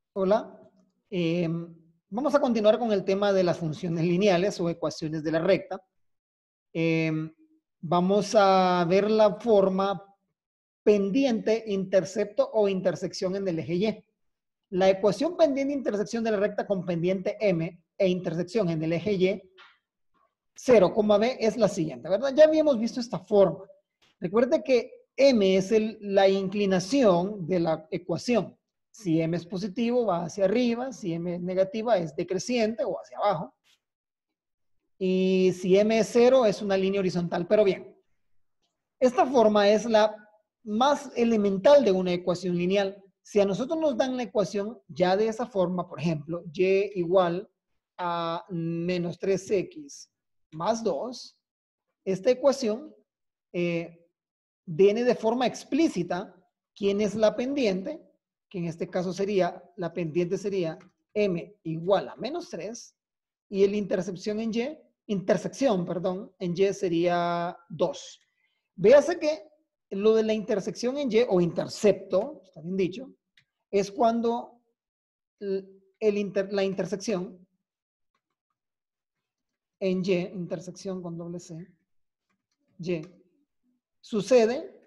Hola. Vamos a continuar con el tema de las funciones lineales o ecuaciones de la recta. Vamos a ver la forma pendiente, intercepto o intersección en el eje Y. La ecuación pendiente intersección de la recta con pendiente M e intersección en el eje Y, 0, B es la siguiente, ¿verdad? Ya habíamos visto esta forma. Recuerde que M es la inclinación de la ecuación. Si M es positivo, va hacia arriba. Si M es negativa, es decreciente o hacia abajo. Y si M es 0, es una línea horizontal. Pero bien, esta forma es la más elemental de una ecuación lineal. Si a nosotros nos dan la ecuación ya de esa forma, por ejemplo, y igual a menos 3x más 2, esta ecuación viene de forma explícita quién es la pendiente, que en este caso sería, la pendiente sería M igual a menos 3, y el intersección en Y sería 2. Véase que lo de la intersección en Y, o intercepto, está bien dicho, es cuando la intersección en Y, intersección con doble C, Y, sucede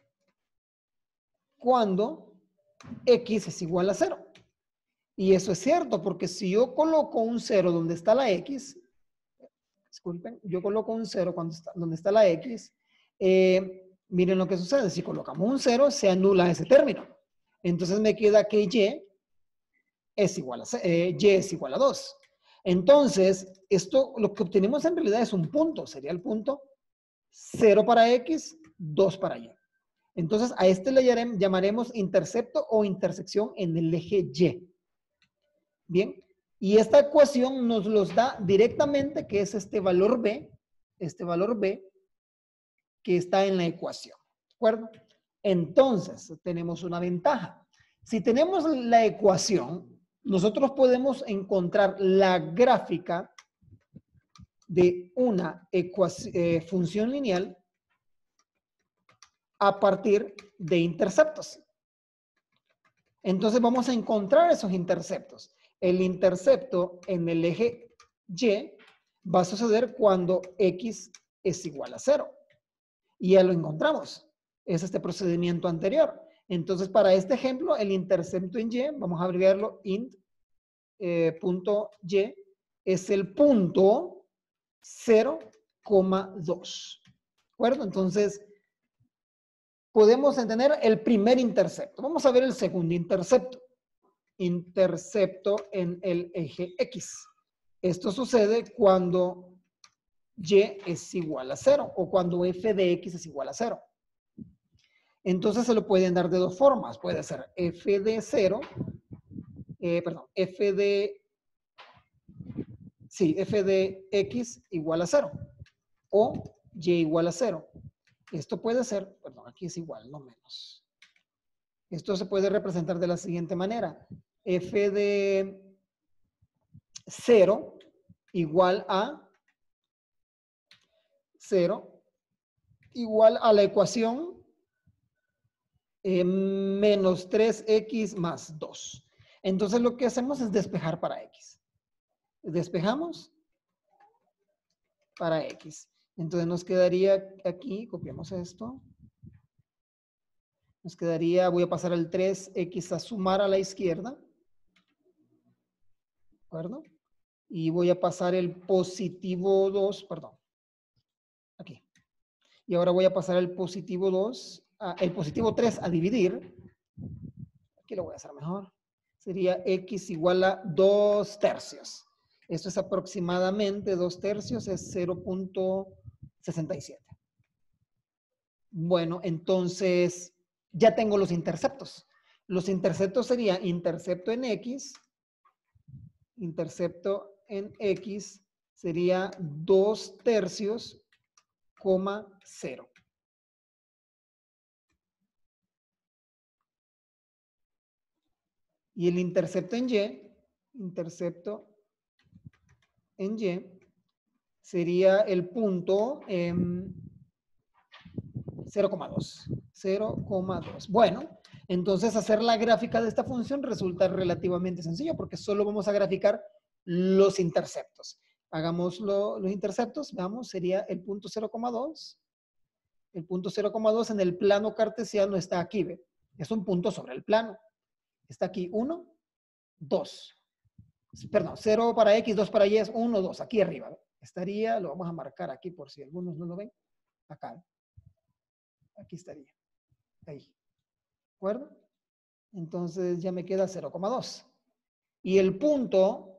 cuando X es igual a 0. Y eso es cierto, porque si yo coloco un 0 donde está la X, disculpen, yo coloco un 0 donde está la X, miren lo que sucede. Si colocamos un 0, se anula ese término. Entonces me queda que Y es igual a 2. Entonces, esto lo que obtenemos en realidad es un punto. Sería el punto 0 para X, 2 para Y. Entonces, a este le llamaremos intercepto o intersección en el eje Y. Bien, y esta ecuación nos los da directamente, que es este valor B que está en la ecuación. ¿De acuerdo? Entonces, tenemos una ventaja. Si tenemos la ecuación, nosotros podemos encontrar la gráfica de una función lineal a partir de interceptos. Entonces vamos a encontrar esos interceptos. El intercepto en el eje Y va a suceder cuando X es igual a 0. Y ya lo encontramos. Es este procedimiento anterior. Entonces, para este ejemplo, el intercepto en Y, vamos a abreviarlo int punto Y, es el punto 0,2. ¿De acuerdo? Entonces, podemos entender el primer intercepto. Vamos a ver el segundo intercepto. Intercepto en el eje X. Esto sucede cuando Y es igual a 0 o cuando f de X es igual a 0. Entonces se lo pueden dar de dos formas. Puede ser f de 0, f de X igual a 0 o Y igual a 0. Esto puede ser, perdón, aquí es igual, no menos. Esto se puede representar de la siguiente manera. F de 0 igual a 0 igual a la ecuación menos 3x más 2. Entonces lo que hacemos es despejar para x. Despejamos para x. Entonces nos quedaría aquí, copiamos esto. Nos quedaría, voy a pasar el 3x a sumar a la izquierda. ¿De acuerdo? Y voy a pasar el positivo 2, perdón. Aquí. Y ahora voy a pasar el positivo 2, el positivo 3 a dividir. Aquí lo voy a hacer mejor. Sería x igual a 2 tercios. Esto es aproximadamente 2 tercios, es 0.67. Bueno, entonces ya tengo los interceptos. Los interceptos serían intercepto en X sería 2 tercios, 0. Y el intercepto en Y sería el punto 0,2. 0,2. Bueno, Entonces, hacer la gráfica de esta función resulta relativamente sencillo porque solo vamos a graficar los interceptos. Hagamos los interceptos, veamos, sería el punto 0,2. El punto 0,2 en el plano cartesiano está aquí, ¿ve? Es un punto sobre el plano. Está aquí 1, 2. Perdón, 0 para X, 2 para Y es 1, 2. Aquí arriba, ¿ve? Estaría, lo vamos a marcar aquí por si algunos no lo ven. Acá, ¿ve? Aquí estaría. Ahí. ¿De acuerdo? Entonces ya me queda 0,2. Y el punto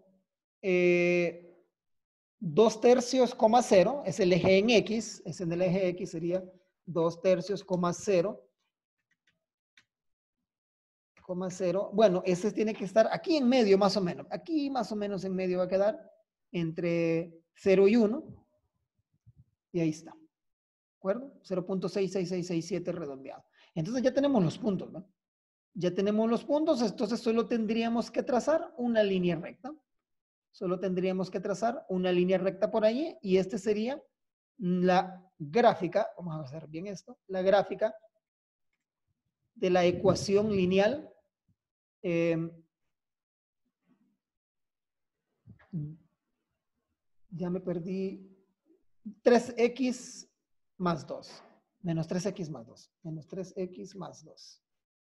2 tercios, 0 es el eje en X. Es en el eje X sería 2 tercios, 0. Bueno, ese tiene que estar aquí en medio más o menos. Aquí más o menos en medio va a quedar entre 0 y 1. Y ahí está. ¿De acuerdo? 0.66667 redondeado. Entonces ya tenemos los puntos, ¿no? Ya tenemos los puntos, entonces solo tendríamos que trazar una línea recta. Solo tendríamos que trazar una línea recta por allí y este sería la gráfica, vamos a hacer bien esto, la gráfica de la ecuación lineal ya me perdí, 3x más 2, menos 3x más 2, menos 3x más 2.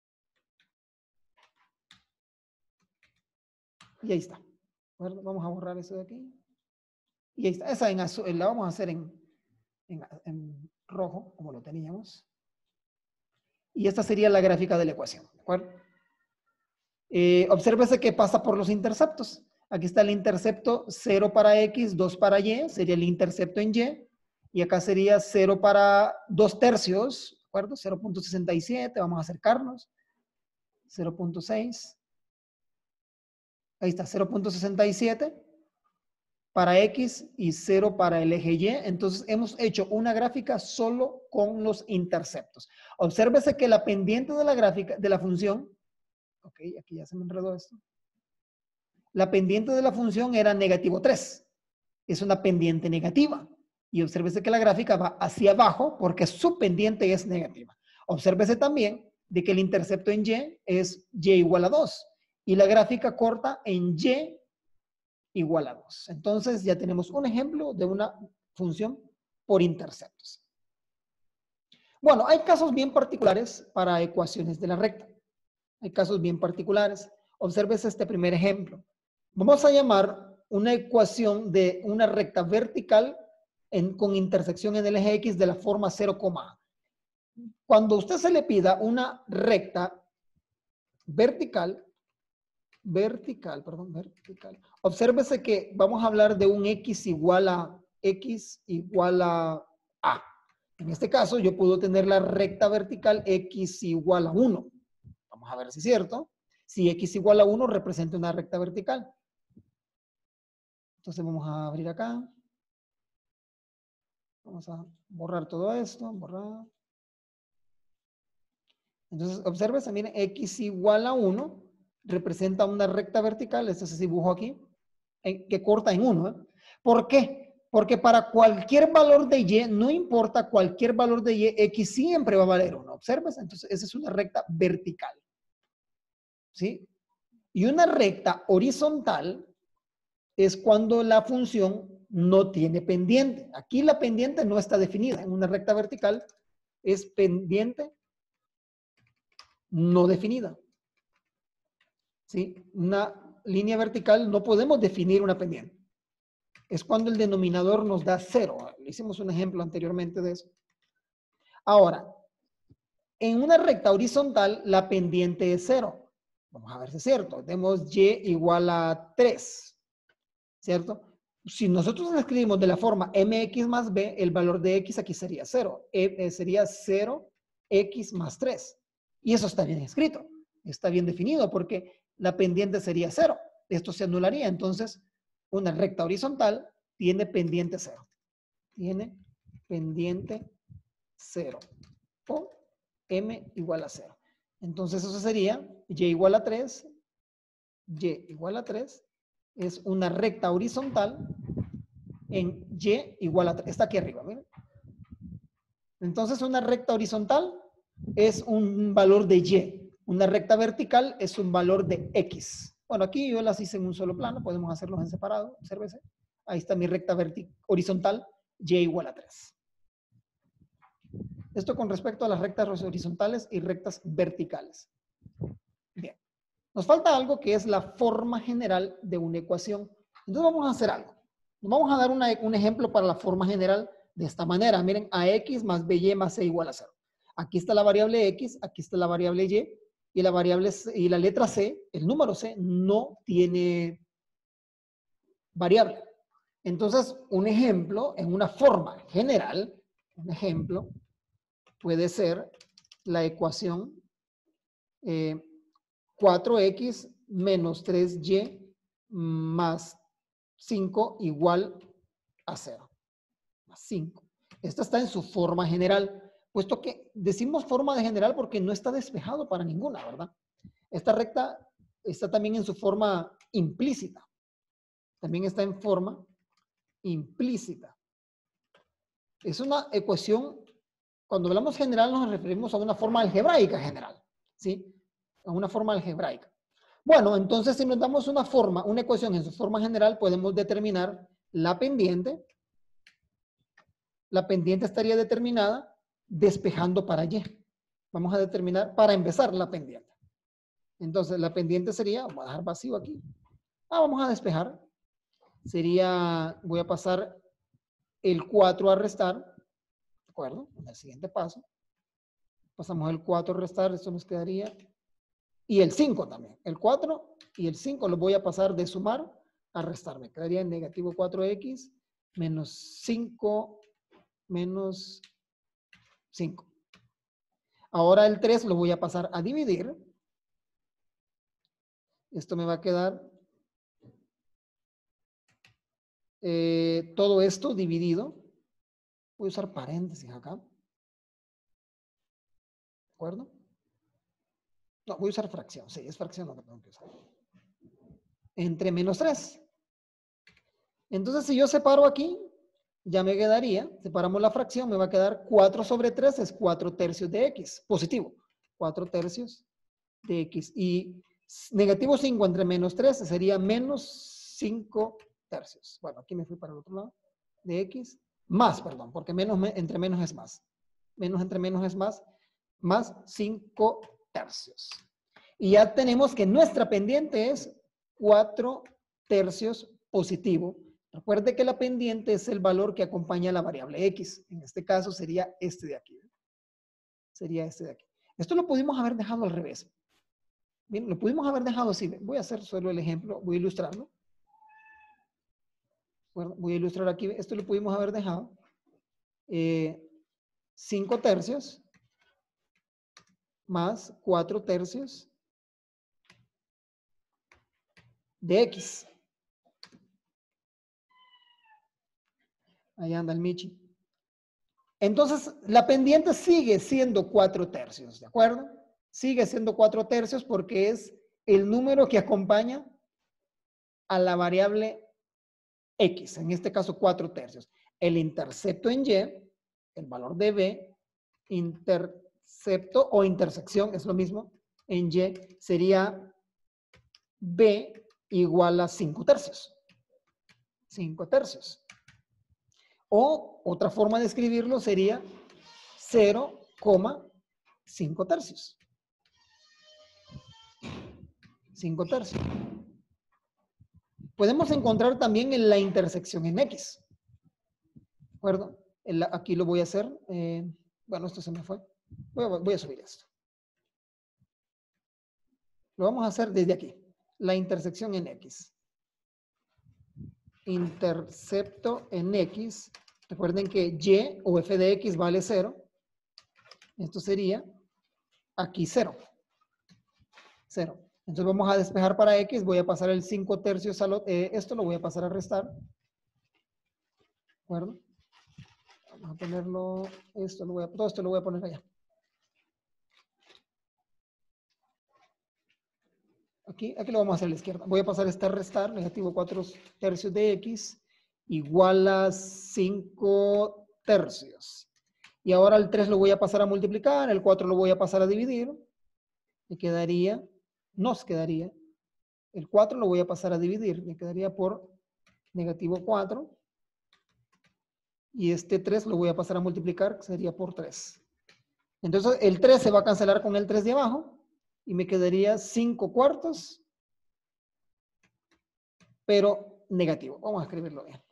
Y ahí está. Bueno, vamos a borrar eso de aquí. Y ahí está. Esa en azul, la vamos a hacer en rojo, como lo teníamos. Y esta sería la gráfica de la ecuación. ¿De acuerdo? Obsérvese que pasa por los interceptos. Aquí está el intercepto 0 para X, 2 para Y, sería el intercepto en Y. Y acá sería 0 para 2 tercios, ¿de acuerdo? 0.67, vamos a acercarnos. 0.6. Ahí está, 0.67 para X y 0 para el eje Y. Entonces hemos hecho una gráfica solo con los interceptos. Obsérvese que la pendiente de la gráfica, de la función, ok, aquí ya se me enredó esto. La pendiente de la función era negativo 3. Es una pendiente negativa. Y obsérvese que la gráfica va hacia abajo porque su pendiente es negativa. Obsérvese también de que el intercepto en Y es Y igual a 2. Y la gráfica corta en Y igual a 2. Entonces ya tenemos un ejemplo de una función por interceptos. Bueno, hay casos bien particulares para ecuaciones de la recta. Hay casos bien particulares. Obsérvese este primer ejemplo. Vamos a llamar una ecuación de una recta vertical con intersección en el eje X de la forma 0, cuando a usted se le pida una recta vertical, obsérvese que vamos a hablar de un X igual a A. En este caso yo puedo tener la recta vertical X igual a 1. Vamos a ver si es cierto. Si X igual a 1 representa una recta vertical. Entonces vamos a abrir acá. Vamos a borrar todo esto. Borrar. Entonces, obsérvese, miren, X igual a 1 representa una recta vertical. Este es ese dibujo aquí, que corta en 1. ¿Eh? ¿Por qué? Porque para cualquier valor de Y, no importa cualquier valor de Y, X siempre va a valer 1. Obsérvese, entonces esa es una recta vertical. ¿Sí? Y una recta horizontal es cuando la función no tiene pendiente. Aquí la pendiente no está definida. En una recta vertical es pendiente no definida. ¿Sí? Una línea vertical no podemos definir una pendiente. Es cuando el denominador nos da 0. Hicimos un ejemplo anteriormente de eso. Ahora, en una recta horizontal la pendiente es 0. Vamos a ver si es cierto. Tenemos Y igual a 3. ¿Cierto? Si nosotros escribimos de la forma mx más b, el valor de x aquí sería 0. Sería 0x más 3. Y eso está bien escrito. Está bien definido porque la pendiente sería 0. Esto se anularía. Entonces, una recta horizontal tiene pendiente 0. Tiene pendiente 0. O m igual a 0. Entonces, eso sería y igual a 3. Y igual a 3. Es una recta horizontal en Y igual a 3. Está aquí arriba, miren. Entonces, una recta horizontal es un valor de Y. Una recta vertical es un valor de X. Bueno, aquí yo las hice en un solo plano, podemos hacerlos en separado, obsérvese. Ahí está mi recta horizontal, Y igual a 3. Esto con respecto a las rectas horizontales y rectas verticales. Bien. Nos falta algo que es la forma general de una ecuación. Entonces vamos a hacer algo. Vamos a dar un ejemplo para la forma general de esta manera. Miren, AX más BY más C igual a 0. Aquí está la variable X, aquí está la variable Y y la letra C, el número C, no tiene variable. Entonces, un ejemplo en una forma general, un ejemplo puede ser la ecuación 4X menos 3Y más 5 igual a 0. Más 5. Esta está en su forma general, puesto que decimos forma de general porque no está despejado para ninguna, ¿verdad? Esta recta está también en su forma implícita. También está en forma implícita. Es una ecuación, cuando hablamos general nos referimos a una forma algebraica general, ¿sí? A una forma algebraica. Bueno, entonces si nos damos una ecuación en su forma general, podemos determinar la pendiente. La pendiente estaría determinada despejando para Y. Vamos a determinar, para empezar, la pendiente. Entonces, la pendiente sería, vamos a dejar vacío aquí. Vamos a despejar. Sería, voy a pasar el 4 a restar. ¿De acuerdo? En el siguiente paso. Pasamos el 4 a restar, esto nos quedaría. Y el 5 también. El 4 y el 5 los voy a pasar de sumar a restar. Me quedaría en negativo 4X menos 5 menos 5. Ahora el 3 lo voy a pasar a dividir. Esto me va a quedar todo esto dividido. Voy a usar paréntesis acá. ¿De acuerdo? No, voy a usar fracción. Sí, es fracción lo que tengo que usar. Entre menos 3. Entonces, si yo separo aquí, ya me quedaría, separamos la fracción, me va a quedar 4 sobre 3 es 4 tercios de X. Positivo. 4 tercios de X. Y negativo 5 entre menos 3 sería menos 5 tercios. Bueno, aquí me fui para el otro lado. De X. Más, perdón, porque entre menos es más. Menos entre menos es más. Más 5 tercios. Y ya tenemos que nuestra pendiente es 4 tercios positivo. Recuerde que la pendiente es el valor que acompaña a la variable X. En este caso sería este de aquí. Sería este de aquí. Esto lo pudimos haber dejado al revés. Bien, lo pudimos haber dejado así. Voy a hacer solo el ejemplo. Voy a ilustrarlo. Bueno, voy a ilustrar aquí. Esto lo pudimos haber dejado. 5 tercios más 4 tercios de X. Ahí anda el Michi. Entonces, la pendiente sigue siendo 4 tercios, ¿de acuerdo? Sigue siendo 4 tercios porque es el número que acompaña a la variable X, en este caso 4 tercios. El intercepto en Y, el valor de B, intercepto o intersección, es lo mismo, en Y sería B igual a 5 tercios. 5 tercios. O otra forma de escribirlo sería 0,5 tercios. 5 tercios. Podemos encontrar también en la intersección en X. ¿De acuerdo? Aquí lo voy a hacer. Bueno, esto se me fue. Voy a subir esto. Lo vamos a hacer desde aquí. La intersección en X. Intercepto en X. Recuerden que Y o f de X vale 0. Esto sería aquí 0. 0. Entonces vamos a despejar para X. Voy a pasar el 5 tercios esto lo voy a pasar a restar. ¿De acuerdo? Vamos a ponerlo, todo esto lo voy a poner allá. Aquí lo vamos a hacer a la izquierda. Voy a pasar a restar, negativo 4 tercios de X, igual a 5 tercios. Y ahora el 3 lo voy a pasar a multiplicar, el 4 lo voy a pasar a dividir. me quedaría, nos quedaría, el 4 lo voy a pasar a dividir, me quedaría por negativo 4. Y este 3 lo voy a pasar a multiplicar, que sería por 3. Entonces el 3 se va a cancelar con el 3 de abajo y me quedaría 5 cuartos, pero negativo. Vamos a escribirlo bien.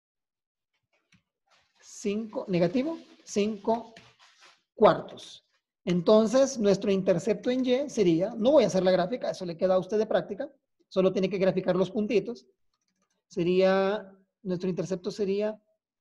5, negativo, 5 cuartos. Entonces nuestro intercepto en Y sería, no voy a hacer la gráfica, eso le queda a usted de práctica, solo tiene que graficar los puntitos. Sería, nuestro intercepto sería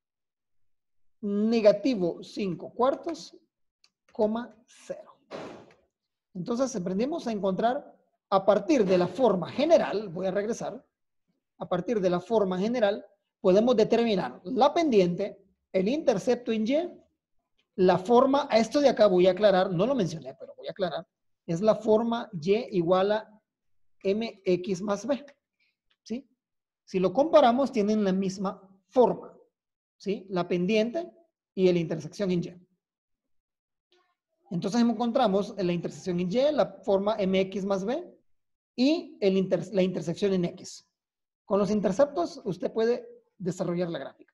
negativo 5 cuartos, 0. Entonces aprendimos a encontrar a partir de la forma general, voy a regresar, a partir de la forma general podemos determinar la pendiente, el intercepto en Y, la forma, a esto de acá voy a aclarar, no lo mencioné, pero voy a aclarar, es la forma Y igual a mx más b, ¿sí? Si lo comparamos tienen la misma forma, ¿sí? La pendiente y la intersección en Y. Entonces encontramos la intersección en Y, la forma mx más b y la intersección en x. Con los interceptos usted puede desarrollar la gráfica.